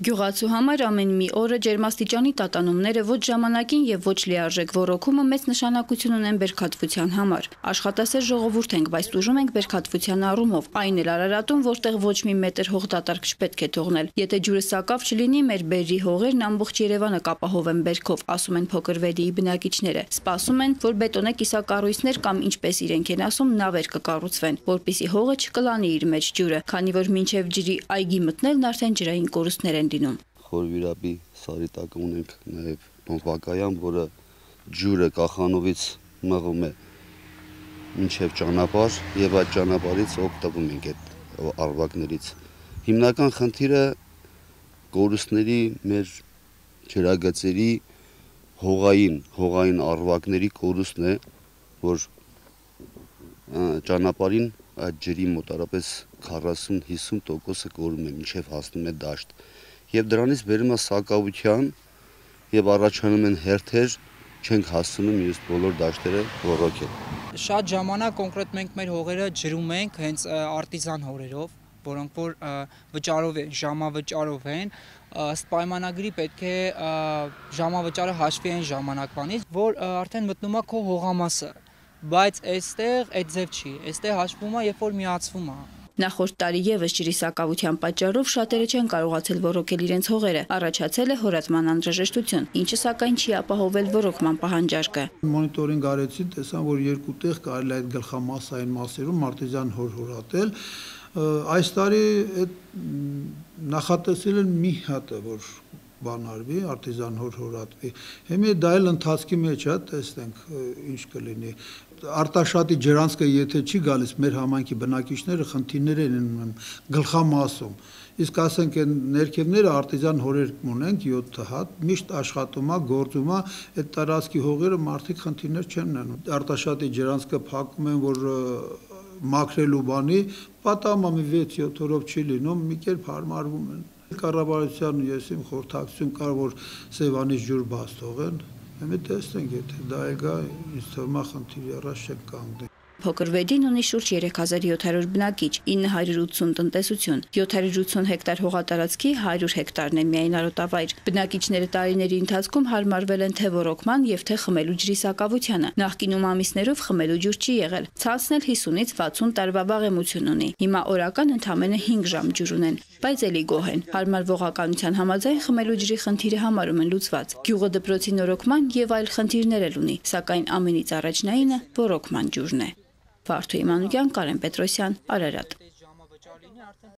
Գյուղացու համար ամեն մի օրը ջերմաստիճանի տատանումները ոչ ժամանակին եւ ոչ լիարժեք ոռոգումը մեծ նշանակություն ունեն բերքատվության համար։ Աշխատասեր ժողովուրդ ենք, բայց տուժում ենք բերքատվության առումով։ Այն էլ Արարատում, որտեղ ոչ մի մետր հող դատարկ չպետք է թողնել։ Եթե ջուրը սակավ չլինի, մեր բերրի հողերն ամբողջ Երևանը կապահովեն բերքով, ասում են Փոքր Վեդիի բնակիչները։ Սպասում են, որ բետոնե կիսակառույցներ կամ ինչպես իրենք են ասում, նավեր կկառուցվեն, որպեսզի հողը չկլանի իր մեջ ջուրը, քանի որ մինչև ջրի այգի մտնելն արդեն ջրային կորուստներ են լինում։ Խորվիրաբի սարի տակ ունենք նաև պոմպակայան, որը ջուրը կախանովից մղում է մինչև ճանապարհ եւ այդ ճանապարհից օգտվում ենք այդ արվակներից։ Հիմնական խնդիրը կորուստների մեր ջրագծերի հողային արվակների կորուստն է, որ ճանապարհին այդ ջրի մոտարապես 40-50%-ը կորում է, մինչև հասնում է դաշտ։ Եվ դրանից բերում է սակավության եւ առաջանում են հերթեր, չենք հասցնում մյուս բոլոր դաշտերը ոռոգել։ Շատ ժամանակ կոնկրետ մենք մեր հողերը ջրում ենք հենց արտիզան հորերով, որոնք որ վճարով են, ժամավճարով են, ըստ պայմանագրի պետք է ժամավճարը հաշվի այն ժամանակվանից, որ արդեն մտնում է քո հողամասը, բայց այստեղ այդ ձև չի, այստեղ հաշվում է, երբ որ միացվում է։ Նախորդ տարի եւս ջրի սակավության պատճառով շատերը չեն կարողացել ոռոգել իրենց հողերը, առաջացել է հորատման անհրաժեշտություն, ինչը սակայն չի ապահովել ոռոգման պահանջարկը։ Մոնիտորինգ արեցին, տեսան, որ երկու տեղ կարելի է այդ գլխամասային մասերում արտիզան հոր հորատել։ Այս տարի այդ նախատեսել են մի հատ, որ բանարվի, արտիզան հոր հորատվի։ Հիմա դա էլ ընթացքի մեջ է, տեսնենք ինչ կլինի։ Արտաշատի ջրանցքը եթե չի գալիս, մեր համայնքի բնակիչները խնդիրներ են ունեն գլխամասում։ Իսկ ասենք այն ներքևները արտիզան հորեր ունենք 7 հատ, միշտ աշխատում է, գործում է, այդ տարածքի հողերը մարդիկ խնդիրներ չեն ունենում։ Արտաշատի ջրանցքը փակում են, որ մաքրելու բանի, պատահում է 6-7 օրով չի լինում, մի կերպ հարմարվում են։ Կառավարության ես իմ խորհրդակցություն կար, որ Սևանից ջուր բաց թողեն, հիմա տեսնենք, եթե դա եկա, ինձ թվում է խնդիրի առաջ չենք կանգնի։ Փոքր Վեդին ունի շուրջ 3700 բնակիչ, 980 տնտեսություն, 780 հեկտար հողատարածքի 100 հեկտարն է միայն արոտավայր։ Բնակիչները տարիների ընթացքում հարմարվել են թե ոռոգման եւ թե խմելու ջրի սակավությանը։ Նախկինում ամիսներով խմելու ջուր չի եղել։ Ցածն էլ 50-ից 60 տարվա վաղեմություն ունի։ Հիմա օրական ընդամենը 5 ժամ ջուր ունեն, բայց էլի գոհ են։ Հարմար ողականության համաձայն խմելու ջրի խնդիրը համարում են լուծված։ Գյուղը դպրոցի նորոգման եւ այլ խնդիրներ էլ ունի, սակայն ամենից առաջնայինը ոռոգման ջուրն է։ Վարդուհի Մանուկյան, Կարեն Պետրոսյան, Արարատ։